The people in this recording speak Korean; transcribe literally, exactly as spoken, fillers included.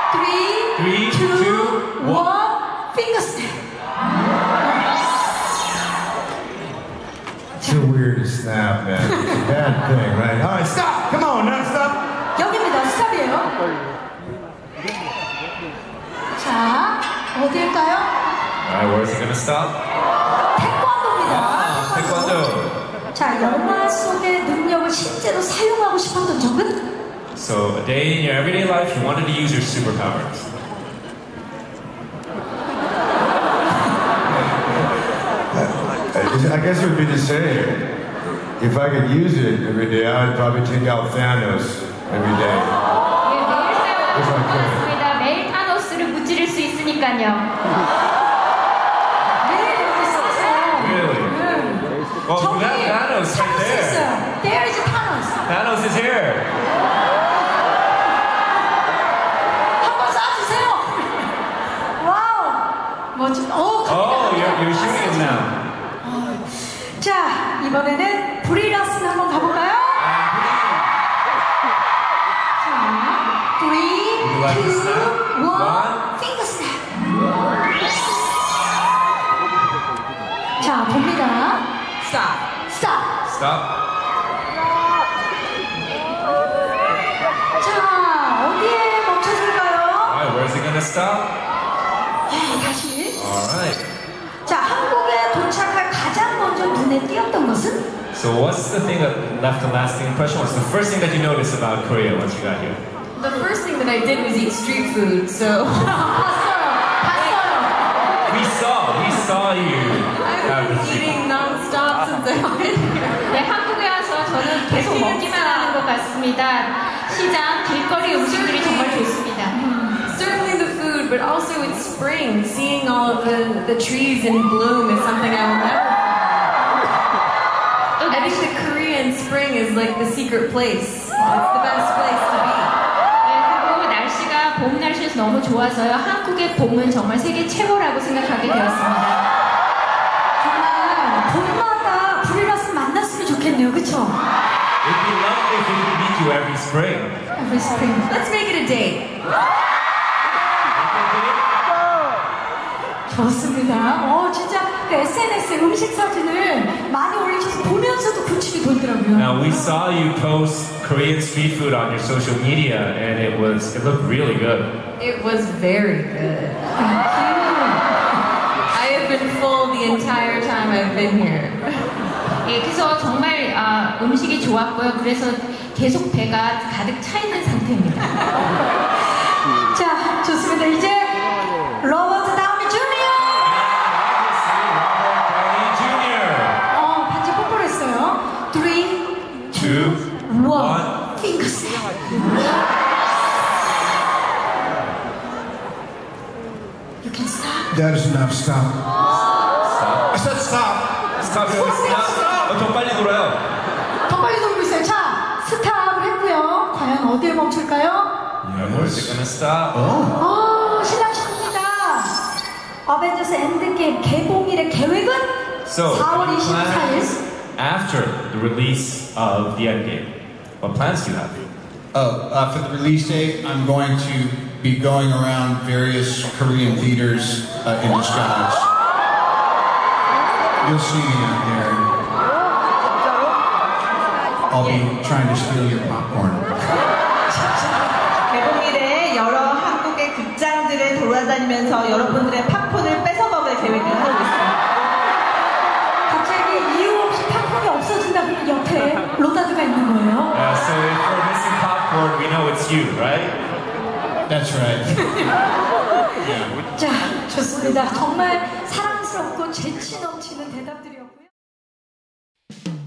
Three, Three, two, two, one. one. Finger snap. It's too weird to snap, man. It's a bad thing, right? All right, stop! Come on, now stop! 여기입니다. 스탑이에요. 자, 어딜까요? Alright, where is it gonna stop? 태권도입니다. 아, 태권도. 자, 영화 속의 능력을 실제로 사용하고 싶었던 적은? So, a day in your everyday life, you wanted to use your superpowers. I guess it would be the same. If I could use it every day, I would probably take out Thanos every day. 예, 매일 사용하고 싶은 것 같습니다. 매일 타노스를 무찌를 수 있으니까요. 매일 이렇게 쓰세요. Really? Well, you have Thanos right there. There is Thanos. Thanos is here. 한번 쏴주세요. 와우. 멋진. 오, Oh, you're, you're shooting it now. 자, 이번에는 브리라스 한번 가볼까요? 자, three, Would you like to two, snap? one, One. finger snap. 자, 봅니다. Stop. Stop. Stop. 자, 어디에 멈춰줄까요? Alright, where is it gonna stop? 네, 다시. Alright. 자, 한국에 도착할 가장 먼저 눈에 띄었던 것은? So, what's the thing that left a lasting impression? What's the first thing that you noticed about Korea once you got here? The first thing that I did was eat street food, so... 봤어요. 봤어요. We saw, we saw you I've have been the eating non-stop since I got here. 네, 한국에 와서 저는 계속 먹기만 하는 것 같습니다. 시장, 길거리 음식들이 정말 좋습니다. Certainly the food, but also it's spring. Seeing all of the, the trees in bloom is something I will never forget. I think the Korean spring is like the secret place. It's the best place to be. 네, 그리고 날씨가 봄 날씨에서 너무 좋아서요. 한국의 봄은 정말 세계 최고라고 생각하게 되었습니다. 정말 봄마다 브리라스 만났으면 좋겠네요. 그쵸? It'd be lovely if we could meet you every spring. Every spring. Let's make it a date. 좋습니다. 어, 진짜 그 에스엔에스에 음식 사진을 많이 올리셔서 보면서도 군침이 돌더라고요. Now we saw you post Korean street food on your social media, and it was it looked really good. It was very good. I have been full the entire time I've been here. 예, 그래서 정말 아, 음식이 좋았고요. 그래서 계속 배가 가득 차 있는 상태입니다. 자, 좋습니다. 이제 로버트 다우니 주니어. 어, 반지 뽀뽀했어요. Three, Two, one, finger snap. You can stop. That is enough, stop. Stop. I said stop! Stop. Stop. 어, 더 빨리 돌아요. 더 빨리 돌고 있어요. 자, 스탑을 했고요. 과연 어디에 멈출까요? Yeah, where's it gonna stop? 어, 신랑십니다. 어벤져스 엔드게임 개봉일의 계획은 So, 사월 any 이십사일. plans after the release of the Endgame? What plans do you have? Oh, uh, for the release date, I'm going to be going around various Korean theaters uh, in disguise. You'll see me out there. I'll be trying to steal your popcorn. 개봉일에 여러 한국의 극장들을 돌아다니면서 여러분들의 팝콘을 뺏어먹을 계획을 하고 있습니다. 갑자기 이유 없이 팝콘이 없어진다 그러면 옆에 로다드가 있는 거예요. Yeah, so if we're missing popcorn, we know it's you, right? That's right. Yeah. 자, 좋습니다. 정말 사랑스럽고 재치 넘치는 대답들이었고요.